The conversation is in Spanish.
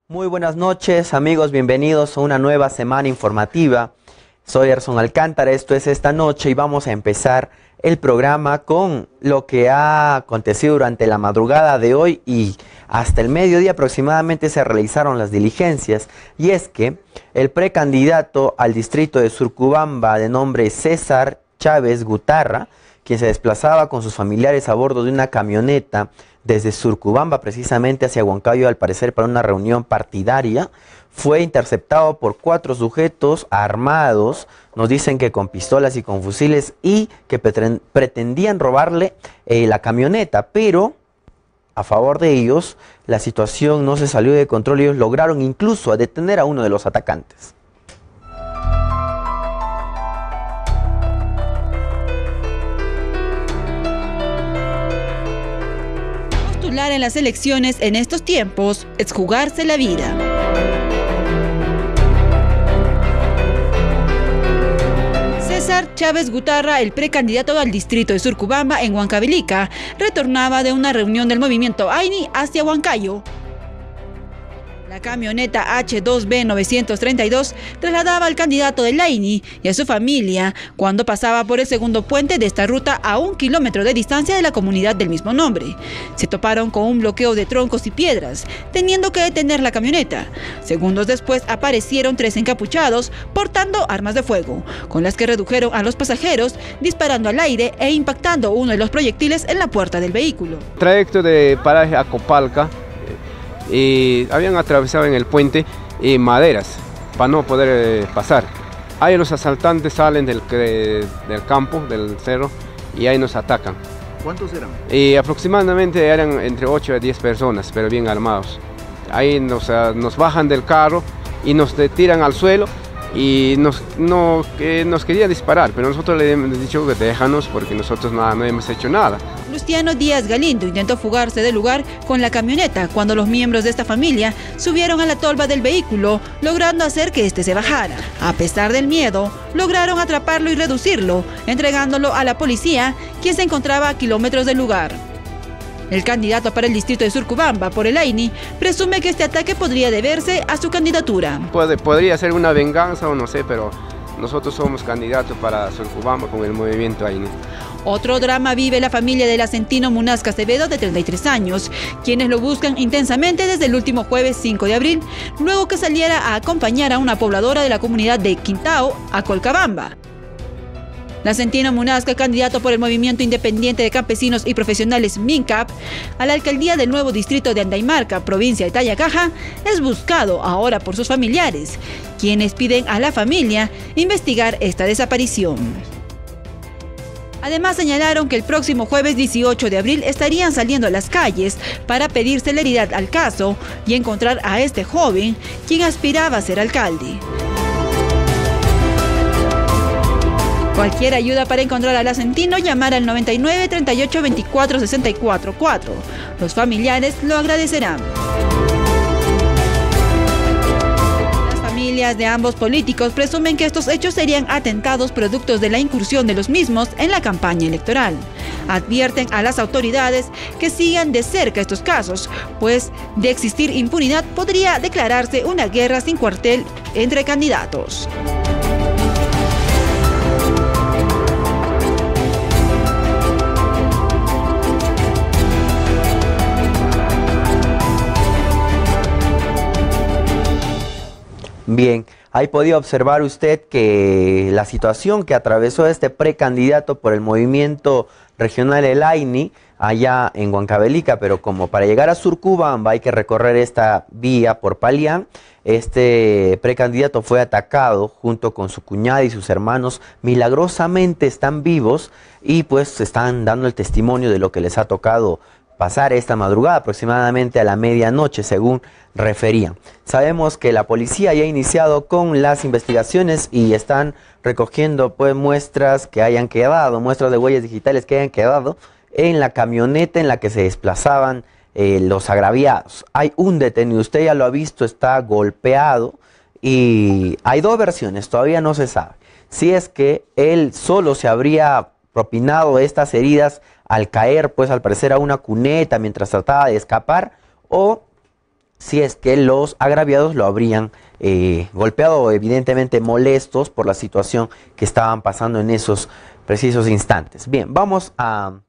Muy buenas noches, amigos, bienvenidos a una nueva semana informativa. Soy Erson Alcántara, esto es Esta Noche y vamos a empezar el programa con lo que ha acontecido durante la madrugada de hoy y hasta el mediodía aproximadamente se realizaron las diligencias. Y es que el precandidato al distrito de Surcubamba de nombre César Chávez Gutarra, quien se desplazaba con sus familiares a bordo de una camioneta desde Surcubamba precisamente hacia Huancayo, al parecer para una reunión partidaria, fue interceptado por 4 sujetos armados, nos dicen que con pistolas y con fusiles, y que pretendían robarle la camioneta, pero a favor de ellos la situación no se salió de control y ellos lograron incluso detener a uno de los atacantes. En las elecciones en estos tiempos es jugarse la vida. César Chávez Gutarra, el precandidato al distrito de Surcubamba en Huancavelica, retornaba de una reunión del movimiento AINI hacia Huancayo. La camioneta H2B 932 trasladaba al candidato del AINI y a su familia cuando pasaba por el segundo puente de esta ruta a 1 kilómetro de distancia de la comunidad del mismo nombre. Se toparon con un bloqueo de troncos y piedras, teniendo que detener la camioneta. Segundos después aparecieron 3 encapuchados portando armas de fuego, con las que redujeron a los pasajeros, disparando al aire e impactando uno de los proyectiles en la puerta del vehículo. Trayecto de paraje a Copalca. Habían atravesado en el puente maderas para no poder pasar. Ahí los asaltantes salen del campo, del cerro, y ahí nos atacan. ¿Cuántos eran? Aproximadamente eran entre 8 a 10 personas, pero bien armados. Ahí nos bajan del carro y nos tiran al suelo y nos quería disparar, pero nosotros le hemos dicho que déjanos porque nosotros no hemos hecho nada. Luciano Díaz Galindo intentó fugarse del lugar con la camioneta cuando los miembros de esta familia subieron a la tolva del vehículo, logrando hacer que este se bajara. A pesar del miedo, lograron atraparlo y reducirlo, entregándolo a la policía, quien se encontraba a kilómetros del lugar. El candidato para el distrito de Surcubamba por el AINI presume que este ataque podría deberse a su candidatura. Podría ser una venganza o no sé, pero nosotros somos candidatos para Surcubamba con el movimiento AINI. Otro drama vive la familia del asentino Munasca Acevedo, de 33 años, quienes lo buscan intensamente desde el último jueves 5 de abril, luego que saliera a acompañar a una pobladora de la comunidad de Quintao a Colcabamba. El asentino Munasca, candidato por el Movimiento Independiente de Campesinos y Profesionales MINCAP a la alcaldía del nuevo distrito de Andaimarca, provincia de Tayacaja, es buscado ahora por sus familiares, quienes piden a la familia investigar esta desaparición. Además señalaron que el próximo jueves 18 de abril estarían saliendo a las calles para pedir celeridad al caso y encontrar a este joven, quien aspiraba a ser alcalde. Cualquier ayuda para encontrar al asentino, llamar al 99 38 24 64 4. Los familiares lo agradecerán. Las familias de ambos políticos presumen que estos hechos serían atentados productos de la incursión de los mismos en la campaña electoral. Advierten a las autoridades que sigan de cerca estos casos, pues de existir impunidad podría declararse una guerra sin cuartel entre candidatos. Bien, ahí podía observar usted que la situación que atravesó este precandidato por el movimiento regional El AINI allá en Huancavelica, pero como para llegar a Surcubamba hay que recorrer esta vía por Palián, este precandidato fue atacado junto con su cuñada y sus hermanos. Milagrosamente están vivos y pues están dando el testimonio de lo que les ha tocado pasar esta madrugada, aproximadamente a la medianoche, según referían. Sabemos que la policía ya ha iniciado con las investigaciones y están recogiendo pues muestras que hayan quedado, muestras de huellas digitales que hayan quedado en la camioneta en la que se desplazaban los agraviados. Hay un detenido, usted ya lo ha visto, está golpeado y hay 2 versiones, todavía no se sabe. Si es que él solo se habría propinado estas heridas al caer, pues al parecer a una cuneta mientras trataba de escapar, o si es que los agraviados lo habrían golpeado, evidentemente molestos por la situación que estaban pasando en esos precisos instantes. Bien, vamos a